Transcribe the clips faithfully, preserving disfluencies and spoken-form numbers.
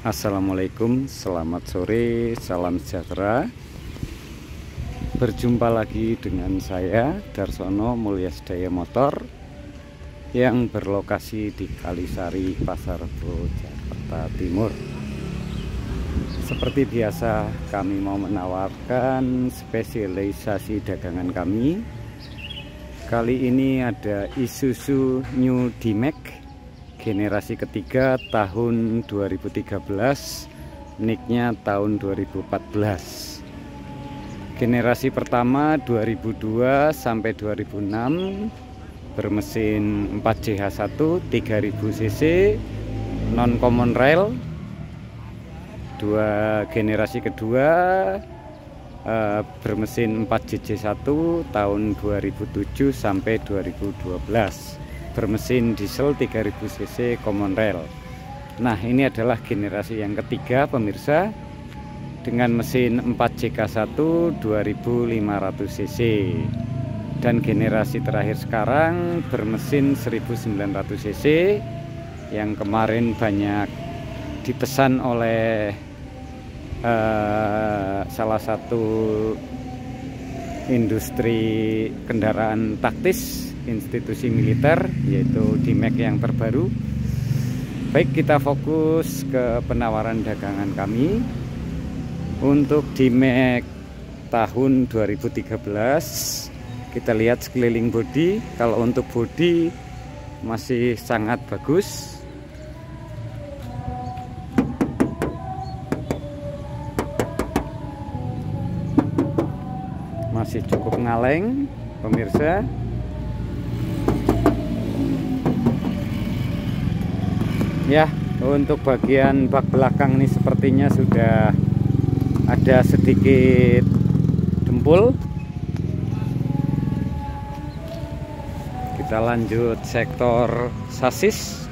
Assalamualaikum, selamat sore, salam sejahtera. Berjumpa lagi dengan saya Darsono Mulyasedaya Motor yang berlokasi di Kalisari, Pasar Rebo, Jakarta Timur. Seperti biasa, kami mau menawarkan spesialisasi dagangan kami. Kali ini ada Isuzu New D-Max generasi ketiga tahun dua ribu tiga belas, nicknya tahun dua ribu empat belas. Generasi pertama dua ribu dua sampai dua ribu enam, bermesin empat C H satu tiga ribu cc, non common rail. Dua generasi kedua uh, bermesin empat C C satu tahun dua ribu tujuh sampai dua ribu dua belas. Bermesin diesel tiga ribu cc common rail. Nah, ini adalah generasi yang ketiga pemirsa, dengan mesin empat C K satu dua ribu lima ratus cc, dan generasi terakhir sekarang bermesin seribu sembilan ratus cc yang kemarin banyak dipesan oleh uh, salah satu industri kendaraan taktis institusi militer, yaitu D-Max yang terbaru. Baik, kita fokus ke penawaran dagangan kami. Untuk D-Max tahun dua ribu tiga belas, kita lihat sekeliling bodi. Kalau untuk bodi masih sangat bagus, masih cukup ngaleng pemirsa. Ya, untuk bagian bak belakang ini sepertinya sudah ada sedikit dempul. Kita lanjut sektor sasis.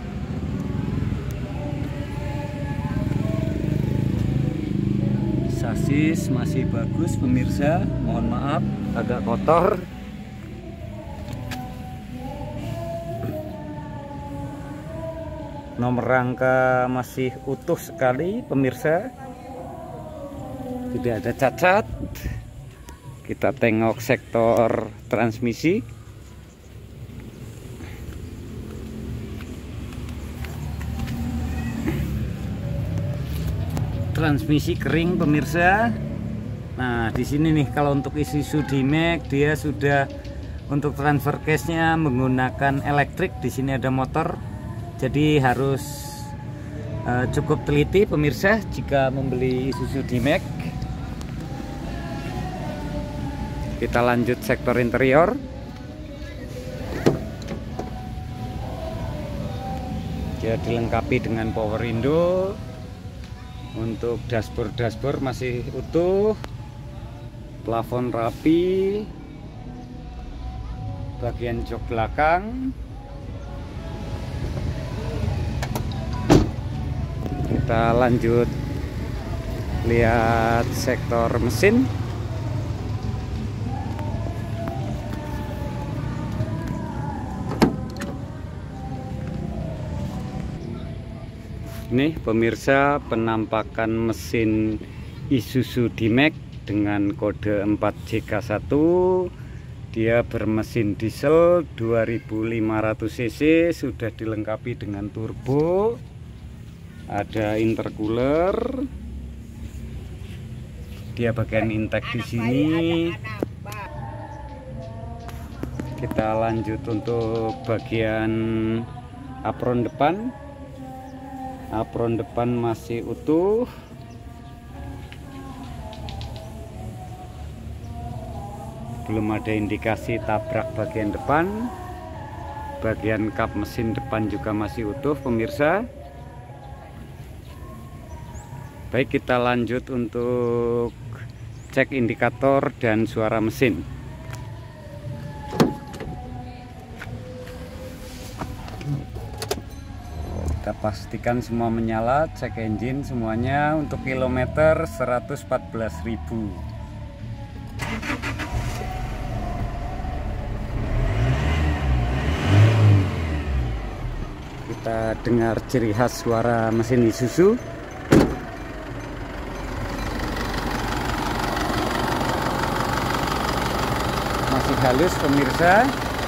Sasis masih bagus pemirsa, mohon maaf agak kotor. Nomor rangka masih utuh sekali pemirsa, tidak ada cacat. Kita tengok sektor transmisi. Transmisi kering pemirsa. Nah, di sini nih kalau untuk Isuzu D-Max dia sudah untuk transfer case-nya menggunakan elektrik. Di sini ada motor. Jadi harus uh, cukup teliti pemirsa jika membeli Isuzu D-Max. Kita lanjut sektor interior. Dia dilengkapi dengan power window. Untuk dashboard-dashboard masih utuh. Plafon rapi. Bagian jok belakang. Kita lanjut lihat sektor mesin. Ini pemirsa penampakan mesin Isuzu D-Max dengan kode empat C K satu. Dia bermesin diesel dua ribu lima ratus cc, sudah dilengkapi dengan turbo. Ada intercooler. Dia bagian intake di sini. Kita lanjut untuk bagian apron depan. Apron depan masih utuh. Belum ada indikasi tabrak bagian depan. Bagian kap mesin depan juga masih utuh pemirsa. Baik, kita lanjut untuk cek indikator dan suara mesin. Kita pastikan semua menyala, cek engine semuanya. Untuk kilometer seratus empat belas ribu. Kita dengar ciri khas suara mesin Isuzu. halus pemirsa.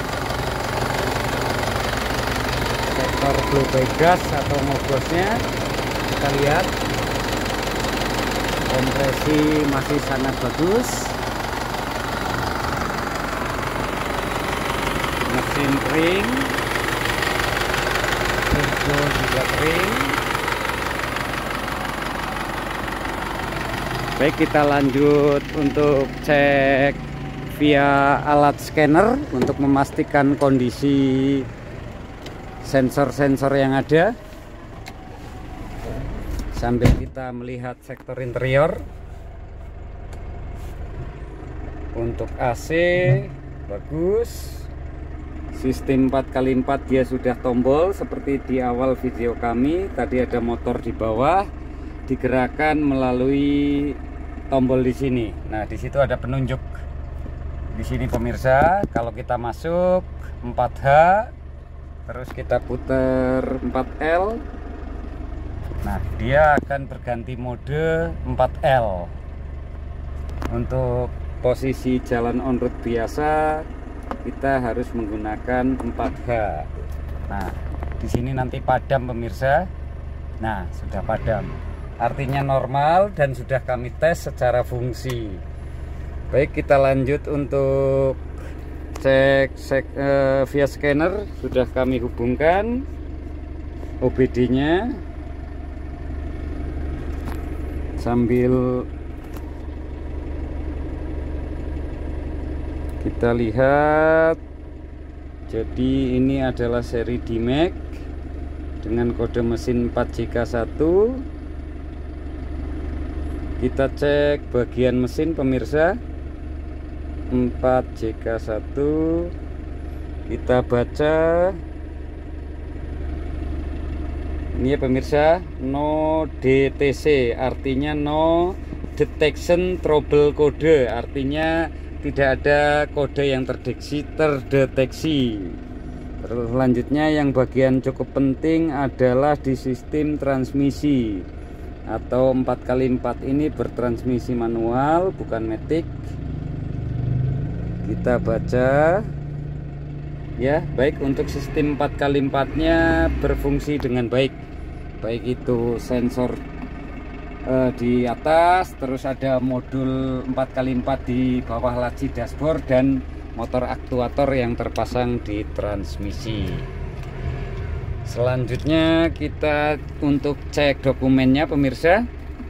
Sektor blow by gas atau ngobosnya kita lihat kompresi masih sangat bagus, mesin kering, turbo juga kering. Baik, kita lanjut untuk cek via alat scanner untuk memastikan kondisi sensor-sensor yang ada, sambil kita melihat sektor interior. Untuk A C bagus, sistem empat kali empat dia sudah tombol seperti di awal video kami. Tadi ada motor di bawah, digerakkan melalui tombol di sini. Nah, di situ ada penunjuk di sini pemirsa. Kalau kita masuk empat H, terus kita putar empat L, nah dia akan berganti mode empat L. Untuk posisi jalan on road biasa kita harus menggunakan empat H. Nah, di sini nanti padam pemirsa. Nah, sudah padam, artinya normal dan sudah kami tes secara fungsi. Baik, kita lanjut untuk cek, cek uh, via scanner. Sudah kami hubungkan O B D nya sambil kita lihat. Jadi ini adalah seri D-Max dengan kode mesin empat J K satu. Kita cek bagian mesin pemirsa, empat J K satu. Kita baca ini ya pemirsa, no D T C, artinya no detection trouble code, artinya tidak ada kode yang terdeteksi terdeteksi. Terus selanjutnya yang bagian cukup penting adalah di sistem transmisi atau empat kali empat ini bertransmisi manual bukan matic. Kita baca ya. Baik, untuk sistem empat kali empat nya berfungsi dengan baik, baik itu sensor eh, di atas, terus ada modul empat kali empat di bawah laci dashboard, dan motor aktuator yang terpasang di transmisi. Selanjutnya kita untuk cek dokumennya pemirsa.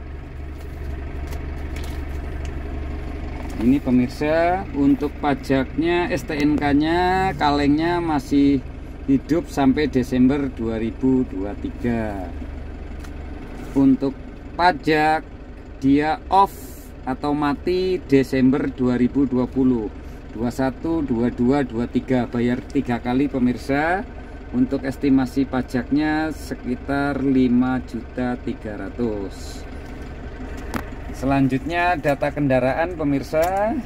Ini pemirsa, untuk pajaknya S T N K nya kalengnya masih hidup sampai Desember dua ribu dua puluh tiga. Untuk pajak dia off atau mati Desember dua ribu dua puluh, dua puluh satu, dua puluh dua, dua puluh tiga, bayar tiga kali pemirsa. Untuk estimasi pajaknya sekitar lima juta tiga ratus ribu. Selanjutnya data kendaraan pemirsa.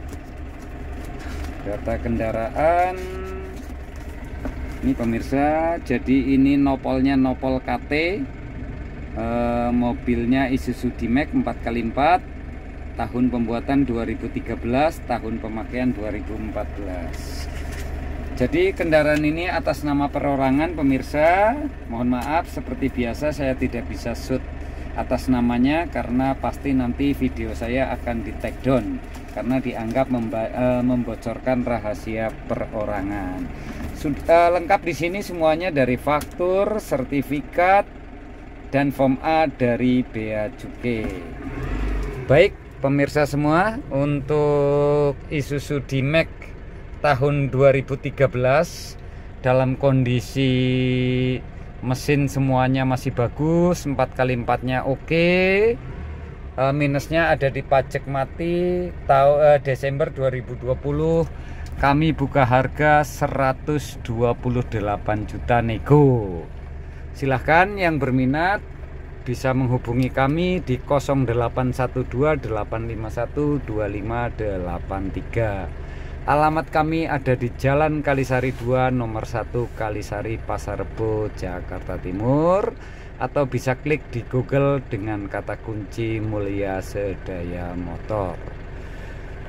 Data kendaraan ini pemirsa, jadi ini nopolnya nopol K T, e, mobilnya Isuzu D-Max empat kali empat, tahun pembuatan dua ribu tiga belas, tahun pemakaian dua ribu empat belas. Jadi kendaraan ini atas nama perorangan pemirsa. Mohon maaf, seperti biasa saya tidak bisa shoot atas namanya karena pasti nanti video saya akan di take down karena dianggap e, membocorkan rahasia perorangan. Sudah lengkap di sini semuanya dari faktur, sertifikat, dan form A dari Bea Cukai. Baik pemirsa semua, untuk Isuzu D-Max tahun dua ribu tiga belas dalam kondisi mesin semuanya masih bagus, empat kali empat nya oke. E, minusnya ada di pajak mati tahun e, Desember dua ribu dua puluh. Kami buka harga seratus dua puluh delapan juta nego. Silahkan yang berminat bisa menghubungi kami di nol delapan satu dua delapan lima satu dua lima delapan tiga. Alamat kami ada di Jalan Kalisari dua nomor satu Kalisari Pasar Rebo Jakarta Timur, atau bisa klik di Google dengan kata kunci Mulia Sedaya Motor.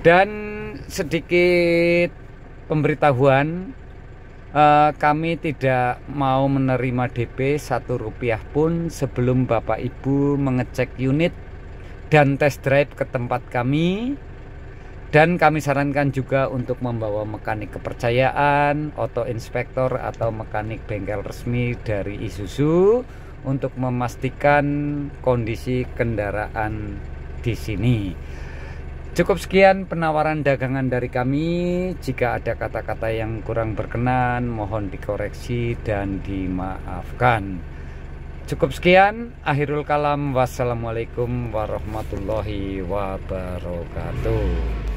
Dan sedikit pemberitahuan, eh, kami tidak mau menerima D P satu rupiah pun sebelum Bapak Ibu mengecek unit dan test drive ke tempat kami. Dan kami sarankan juga untuk membawa mekanik kepercayaan, auto inspektor atau mekanik bengkel resmi dari Isuzu untuk memastikan kondisi kendaraan di sini. Cukup sekian penawaran dagangan dari kami. Jika ada kata-kata yang kurang berkenan, mohon dikoreksi dan dimaafkan. Cukup sekian, akhirul kalam. Wassalamualaikum warahmatullahi wabarakatuh.